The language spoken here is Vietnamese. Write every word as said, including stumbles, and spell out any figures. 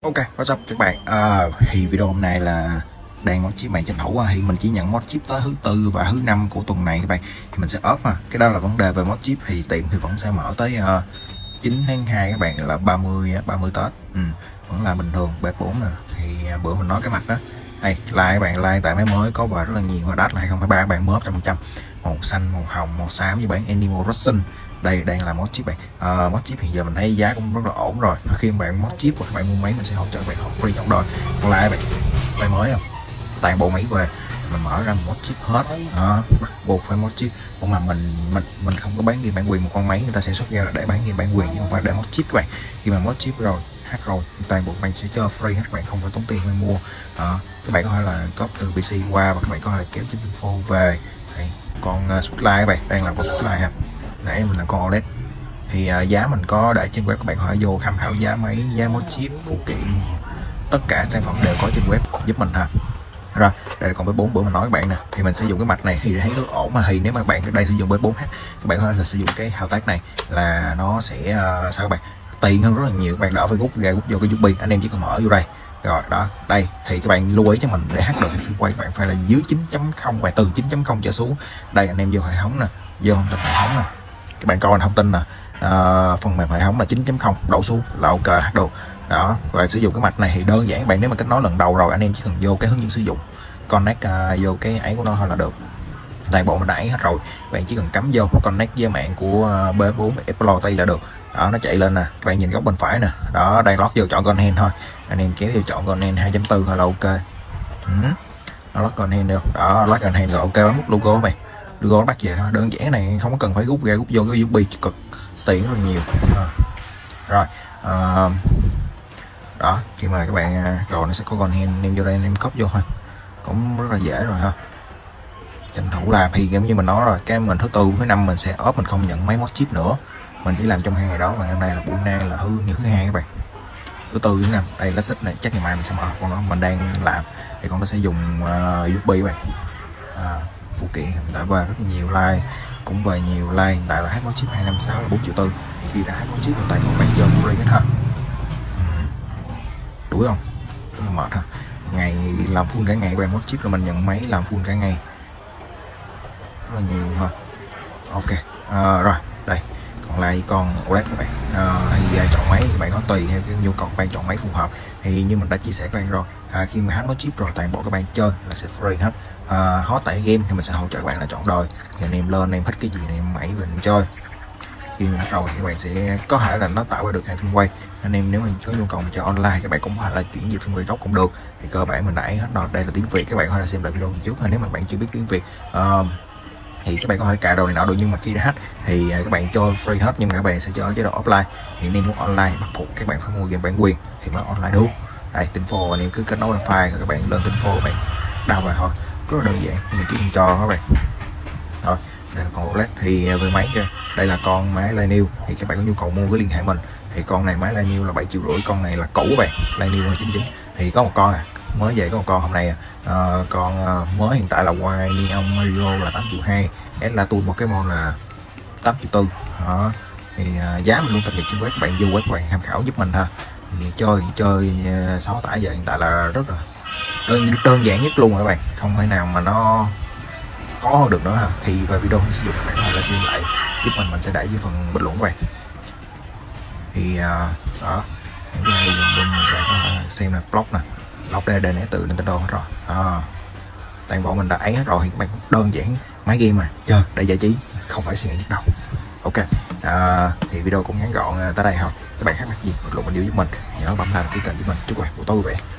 Ok, what's up các bạn? À, thì video hôm nay là đang mod chip mạng tranh thủ thì mình chỉ nhận mod chip tới thứ tư và thứ năm của tuần này các bạn, thì mình sẽ off ha. Cái đó là vấn đề về mod chip, thì tiệm thì vẫn sẽ mở tới uh, chín tháng hai các bạn, là ba mươi Tết, ừ, vẫn là bình thường. B bốn nè, thì uh, bữa mình nói cái mặt đó đây, like các bạn, like tại máy mới có và rất là nhiều, và đắt là hai không hai ba các bạn, mới trăm phần trăm, màu xanh, màu hồng, màu xám với bản Animal Crossing. Đây đang là mod chip bạn. Uh, mod chip hiện giờ mình thấy giá cũng rất là ổn rồi. Khi mà bạn mod chip và các bạn mua máy, mình sẽ hỗ trợ bạn học free trong đời. Còn lại bạn máy mới không, toàn bộ máy về mình mở ra mod chip hết, đó, bắt buộc phải mod chip. Nhưng mà mình mình mình không có bán game bản quyền một con máy, người ta sẽ xuất ra là để bán game bản quyền chứ không phải để mod chip các bạn. Khi mà mod chip rồi hát rồi toàn bộ bạn sẽ cho free hết, các bạn không phải tốn tiền để mua. Đó, các bạn có thể là copy từ pê xê qua và các bạn có thể là kéo chip info về. Đây, con uh, Spotlight các bạn, đang là con Spotlight ha. Nãy mình là con ô lét, thì uh, giá mình có để trên web, các bạn có thể vô tham khảo giá máy, giá mod chip, phụ kiện, tất cả sản phẩm đều có trên web giúp mình ha. Rồi đây là con B bốn bữa mình nói các bạn nè, thì mình sử dụng cái mạch này thì thấy rất ổn mà. Thì nếu mà bạn đây sử dụng B bốn H, các bạn có thể là sử dụng cái thao tác này là nó sẽ uh, sao các bạn, tiện hơn rất là nhiều. Các bạn đỡ phải rút ra rút vô cái u ét bê, anh em chỉ cần mở vô đây rồi. Đó, đây thì các bạn lưu ý cho mình, để hát được phim quay bạn phải là dưới chín chấm không và từ chín chấm không trở xuống. Đây anh em vô hệ thống nè, vô thông tin hệ thống nè, các bạn coi thông tin nè, uh, phần mềm hệ thống là chín chấm không đổ xuống là ok hát được. Đó, và sử dụng cái mạch này thì đơn giản bạn, nếu mà kết nối lần đầu rồi anh em chỉ cần vô cái hướng dẫn sử dụng, connect uh, vô cái ấy của nó thôi là được. Toàn bộ mình đã ấy hết rồi, bạn chỉ cần cắm vô connect với mạng của uh, B bốn Apple Tay là được. Đó, nó chạy lên nè, các bạn nhìn góc bên phải nè, đó đang lót vô chọn con hand thôi, anh em kéo vô chọn con hand hai chấm bốn thôi là ok. Ừ. Nó lót con hand được, đó lót con hand rồi ok, bấm nút logo các bạn, logo nó bắt về thôi, đơn giản này, không có cần phải rút ra rút vô cái u ét bê, cực tiện rất là nhiều. À. Rồi uh, đó, khi mà các bạn rồi nó sẽ có con hand, em vô đây anh em copy vô thôi, cũng rất là dễ rồi ha. Tranh thủ làm thì giống như mình nói rồi, cái mình thứ tư thứ năm mình sẽ off, mình không nhận máy mod chip nữa, mình chỉ làm trong hai ngày đó. Và hôm nay là buổi nay là thứ thứ hai các bạn, thứ tư thứ năm. Đây lá xích này chắc ngày mai mình sẽ mở con nó, mình đang làm thì con nó sẽ dùng uh, u ét bê các bạn. À, phụ kiện đã về rất nhiều, like cũng về nhiều, like hiện tại là hát mod chip hai năm sáu là bốn triệu tư. Khi đã hát mod chip tại các bạn chơi free hết ha. Đuổi không, rất là mệt ha, ngày làm full cả ngày. Các bạn mod chip là mình nhận máy làm full cả ngày, rất là nhiều ha. Ok, à, rồi đây còn lại con ô lét các bạn. À, thì chọn máy thì bạn có tùy theo cái nhu cầu bạn chọn máy phù hợp. Thì như mình đã chia sẻ các bạn rồi, à, khi mà hát mod chip rồi toàn bộ các bạn chơi là sẽ free hết. À, hot tại game thì mình sẽ hỗ trợ các bạn là chọn đời, thì anh em lên anh em thích cái gì thì em máy về chơi. Khi mà bắt đầu thì các bạn sẽ có thể là nó tạo ra được hai phim quay. Anh em nếu mà có nhu cầu cho online, các bạn cũng có thể là chuyển về phim quay gốc cũng được. Thì cơ bản mình đã hết rồi, đây là tiếng Việt, các bạn có thể là xem lại video trước thôi. Nếu mà bạn chưa biết tiếng Việt uh, thì các bạn có thể cài đồ này nọ được, nhưng mà khi đã hack thì các bạn chơi free hết, nhưng mà các bạn sẽ chơi chế độ offline. Thì anh em muốn online bắt buộc các bạn phải mua game bản quyền thì mới online đúng. Đây tin phô, anh em cứ kết nối wifi rồi các bạn lên tin phô, các bạn đào vào thôi, rất là đơn giản, mình chỉ cần cho các bạn. Rồi đây là con ô lét. Thì về máy kia, đây là con máy Lineal, thì các bạn có nhu cầu mua cứ liên hệ mình. Thì con này máy Lineal là bảy triệu rưỡi, con này là cũ các bạn, Lineal chín chín. Thì có một con à, mới về có một con hôm nay à. Uh, con uh, mới hiện tại là Y Neon Mario là tám triệu hai, S Latin một cái mon là tám triệu tư. Đó, thì uh, giá mình luôn cập nhật trên web, các bạn vô web các bạn tham khảo giúp mình ha. Thì chơi chơi uh, sáu tải giờ hiện tại là rất là đơn, đơn giản nhất luôn rồi các bạn, không thể nào mà nó khó hơn được nữa ha. Thì về video mình sử dụng các bạn có thể là xem lại giúp mình, mình sẽ để dưới phần bình luận các bạn. Thì uh, đó, những cái này mình các bạn có thể xem là blog nè, blog đây là nét từ Nintendo hết rồi. À, toàn bộ mình đã ấy hết rồi, thì các bạn đơn giản máy game mà chơi để giải trí, không phải suy nghĩ nhức đầu. Ok, à, thì video cũng ngắn gọn tới đây thôi. Các bạn thắc mắc gì bình luận bên dưới giúp mình, nhớ bấm like đăng ký kênh giúp mình. Chúc các bạn buổi tối vui vẻ.